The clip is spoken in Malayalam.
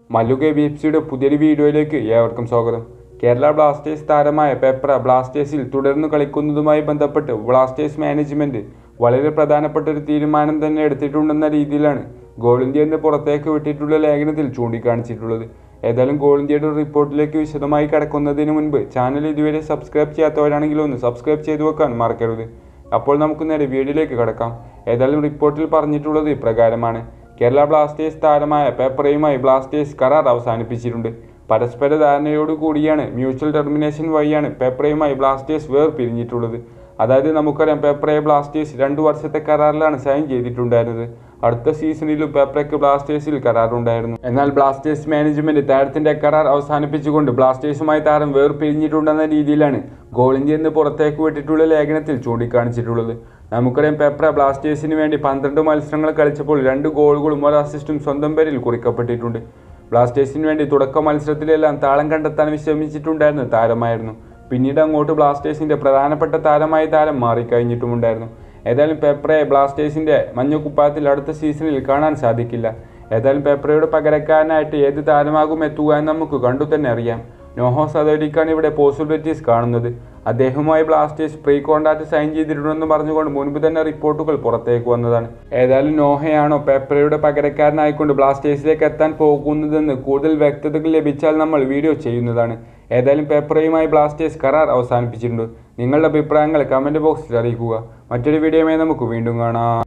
മല്ലു KBFCയുടെ പുതിയൊരു വീഡിയോയിലേക്ക് ഏവർക്കും സ്വാഗതം. കേരള ബ്ലാസ്റ്റേഴ്സ് താരമായ പെപ്ര ബ്ലാസ്റ്റേഴ്സിൽ തുടർന്ന് കളിക്കുന്നതുമായി ബന്ധപ്പെട്ട് ബ്ലാസ്റ്റേഴ്സ് മാനേജ്മെൻറ്റ് വളരെ പ്രധാനപ്പെട്ട ഒരു തീരുമാനം തന്നെ എടുത്തിട്ടുണ്ടെന്ന രീതിയിലാണ് ഗോൾ ഇന്ത്യ എന്ന് പുറത്തേക്ക് വിട്ടിട്ടുള്ള ലേഖനത്തിൽ ചൂണ്ടിക്കാണിച്ചിട്ടുള്ളത്. ഏതായാലും ഗോൾ ഇന്ത്യയുടെ റിപ്പോർട്ടിലേക്ക് വിശദമായി കടക്കുന്നതിന് മുൻപ് ചാനൽ ഇതുവരെ സബ്സ്ക്രൈബ് ചെയ്യാത്തവരാണെങ്കിൽ ഒന്ന് സബ്സ്ക്രൈബ് ചെയ്തു വെക്കാൻ മറക്കരുത്. അപ്പോൾ നമുക്ക് നേരെ വീഡിയോയിലേക്ക് കടക്കാം. ഏതായാലും റിപ്പോർട്ടിൽ പറഞ്ഞിട്ടുള്ളത് ഇപ്രകാരമാണ്. കേരള ബ്ലാസ്റ്റേഴ്സ് താരമായ പെപ്രയുമായി ബ്ലാസ്റ്റേഴ്സ് കരാർ അവസാനിപ്പിച്ചിട്ടുണ്ട്. പരസ്പര ധാരണയോടുകൂടിയാണ് മ്യൂച്വൽ ടെർമിനേഷൻ വഴിയാണ് പെപ്രയുമായി ബ്ലാസ്റ്റേഴ്സ് വേർപിരിഞ്ഞിട്ടുള്ളത്. അതായത് നമുക്കറിയാം, പെപ്രയെ ബ്ലാസ്റ്റേഴ്സ് 2 വർഷത്തെ കരാറിലാണ് സൈൻ ചെയ്തിട്ടുണ്ടായിരുന്നത്. അടുത്ത സീസണിലും പെപ്രയ്ക്ക് ബ്ലാസ്റ്റേഴ്സിൽ കരാറുണ്ടായിരുന്നു. എന്നാൽ ബ്ലാസ്റ്റേഴ്സ് മാനേജ്മെന്റ് താരത്തിന്റെ കരാർ അവസാനിപ്പിച്ചുകൊണ്ട് ബ്ലാസ്റ്റേഴ്സുമായി താരം വേർപിരിഞ്ഞിട്ടുണ്ടെന്ന രീതിയിലാണ് ഗോൾ ഇന്ത്യ എന്ന് പുറത്തേക്ക് വിട്ടിട്ടുള്ള ലേഖനത്തിൽ ചൂണ്ടിക്കാണിച്ചിട്ടുള്ളത്. നമുക്കറിയാം, പെപ്ര ബ്ലാസ്റ്റേഴ്സിന് വേണ്ടി 12 മത്സരങ്ങൾ കളിച്ചപ്പോൾ 2 ഗോളുകളും 1 അസിസ്റ്റും സ്വന്തം പേരിൽ കുറിക്കപ്പെട്ടിട്ടുണ്ട്. ബ്ലാസ്റ്റേഴ്സിന് വേണ്ടി തുടക്ക മത്സരത്തിലെല്ലാം താളം കണ്ടെത്താൻ വിശ്രമിച്ചിട്ടുണ്ടായിരുന്ന താരമായിരുന്നു. പിന്നീട് അങ്ങോട്ട് ബ്ലാസ്റ്റേഴ്സിന്റെ പ്രധാനപ്പെട്ട താരമായി താരം മാറിക്കഴിഞ്ഞിട്ടുമുണ്ടായിരുന്നു. ഏതായാലും പെപ്രയെ ബ്ലാസ്റ്റേഴ്സിന്റെ മഞ്ഞക്കുപ്പായത്തിൽ അടുത്ത സീസണിൽ കാണാൻ സാധിക്കില്ല. ഏതായാലും പെപ്രയുടെ പകരക്കാരനായിട്ട് ഏത് താരമാകും എത്തുക എന്ന് നമുക്ക് കണ്ടു തന്നെ അറിയാം. നോഹോ സദോരിക്കാണ് ഇവിടെ പോസിബിലിറ്റീസ് കാണുന്നത്. അദ്ദേഹവുമായി ബ്ലാസ്റ്റേഴ്സ് പ്രീ കോൺട്രാക്ട് സൈൻ ചെയ്തിട്ടുണ്ടെന്ന് പറഞ്ഞുകൊണ്ട് മുൻപ് തന്നെ റിപ്പോർട്ടുകൾ പുറത്തേക്ക് വന്നതാണ്. ഏതായാലും നോഹയാണോ പെപ്രയുടെ പകരക്കാരനായിക്കൊണ്ട് ബ്ലാസ്റ്റേഴ്സിലേക്ക് എത്താൻ പോകുന്നതെന്ന് കൂടുതൽ വ്യക്തതകൾ ലഭിച്ചാൽ നമ്മൾ വീഡിയോ ചെയ്യുന്നതാണ്. ഏതായാലും പെപ്രയുമായി ബ്ലാസ്റ്റേഴ്സ് കരാർ അവസാനിപ്പിച്ചിട്ടുണ്ട്. നിങ്ങളുടെ അഭിപ്രായങ്ങൾ കമൻറ്റ് ബോക്സിൽ അറിയിക്കുക. മറ്റൊരു വീഡിയോയുമായി നമുക്ക് വീണ്ടും കാണാം.